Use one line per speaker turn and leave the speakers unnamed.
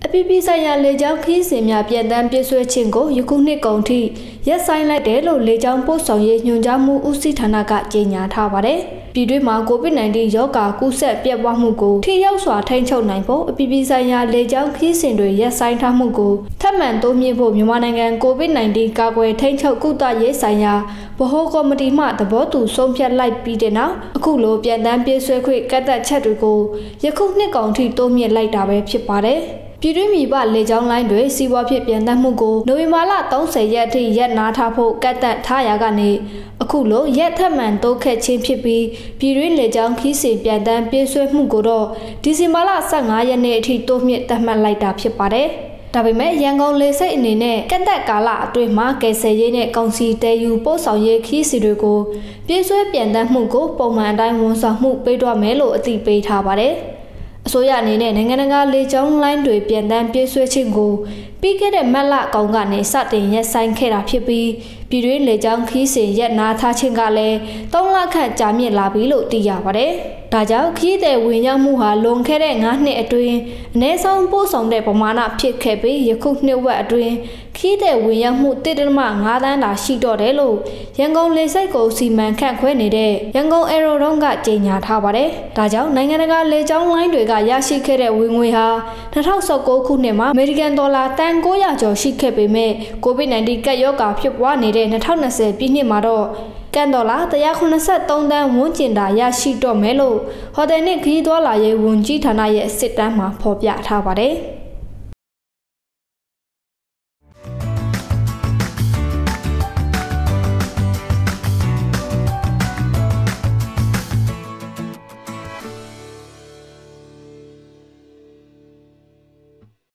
အပြည်ပြည်ဆိုင်ရာလေကြောင်းခရီးစဉ်များပြန်တမ်းပြည့်စွဲခြင်းကိုယခုနှစ်ကုန်ထိရပ်ဆိုင်းလိုက်တယ်လို့လေကြောင်းပို့ဆောင်ရေးညွှန်ကြားမှုဦးစီးဌာနကကြေညာထားပါတယ်။ပြည်တွင်းမှာ COVID-19 ရောဂါကူးစက်ပြန့်ပွားမှုကိုထိရောက်စွာထိန်းချုပ်နိုင်ဖို့အပြည်ပြည်ဆိုင်ရာလေကြောင်းခရီးစဉ်တွေရပ်ဆိုင်းထားမှုကိုထပ်မံတိုးမြှင့်ဖို့မြန်မာနိုင်ငံ COVID-19 ကာကွယ်ထိန်းချုပ်ကုသရေးဆိုင်ရာဗဟိုကော်မတီမှသဘောတူဆုံးဖြတ်လိုက်ပြီးတဲ့နောက်အခုလိုပြန်တမ်းပြည့်စွဲခွင့်ကန့်သတ်ချက်တွေကိုယခုနှစ်ကုန်ထိတိုးမြှင့်လိုက်တာပဲဖြစ်ပါတယ်။ပြည်တွင်းပြည်ပလေကြောင်းလိုင်းတွေစီးပွားဖြစ်ပြန်တမ်းမှုကိုနိုဝင်ဘာလ30ရက်အထိရက်နာထားဖို့ကန့်သတ်ထားရာကနေအခုလိုရက်ထပ်မံတိုးခက်ခြင်းဖြစ်ပြီးပြည်တွင်းလေကြောင်းခီးစဉ်ပြန်တမ်းပြည့်စွဲမှုကိုတော့ဒီဇင်ဘာလ15ရက်နေ့အထိတိုးမြင့်သတ်မှတ်လိုက်တာဖြစ်ပါတယ်။ဒါပေမဲ့ရန်ကုန်လေဆိပ်အနေနဲ့ကန့်သတ်ကာလအတွင်းမှာကယ်ဆယ်ရေးနဲ့ကောင်စီတဲယူပို့ဆောင်ရေးခီးစဉ်တွေကိုပြည့်စွဲပြန်တမ်းမှုကိုပုံမှန်အတိုင်းဝန်ဆောင်မှုပေးတော့မယ်လို့အသိပေးထားပါတယ်။အစိုးရအနေနဲ့နိုင်ငံတကာလေကြောင်းလိုင်းတွေပြန်တမ်းပြည့်စွဲခြင်းကိုပြီးခဲ့တဲ့မတ်လကောင်ကနေစတင်ရပ်ဆိုင်းခဲ့တာဖြစ်ပြီးပြည်တွင်းလေကြောင်းခီးစဉ်ရပ်နာထားခြင်းကလည်း3လခန့်ကြာမြင့်လာပြီလို့သိရပါတယ်။ဒါကြောင့်ခီးတဲ့ဝင်ရောက်မှုဟာလွန်ခဲ့တဲ့9နှစ်အတွင်းအနည်းဆုံးပို့ဆောင်တဲ့ပမာဏဖြစ်ခဲ့ပြီးယခုနှစ်ဝက်အတွင်းခီးတဲ့ဝင်ရောက်မှု1.5 သန်းသာရှိတော့တယ်လို့ရန်ကုန်လေဆိပ်ကိုစီမံခန့်ခွဲနေတဲ့ရန်ကုန်အေရိုဒုံးကကြေညာထားပါတယ်။ဒါကြောင့်နိုင်ငံတကာလေကြောင်းလိုင်းတွေကရရှိခဲ့တဲ့ဝင်ငွေဟာ2019ခုနှစ်မှာအမေရိကန်ဒေါ်လာတန်900ကျော်ရှိခဲ့ပေမဲ့ COVID-19 ကပ်ရောဂါဖြစ်ပွားနေတဲ့2020ပြည့်နှစ်မှာတော့ကန်ဒေါ်လာ183တန်းဝန်းကျင်သာရရှိတော့မယ်လို့ဟိုတယ်နှင့်ခရီးသွားလာရေးဝန်ကြီးဌာနရဲ့စစ်တမ်းမှာဖော်ပြထားပါတယ်။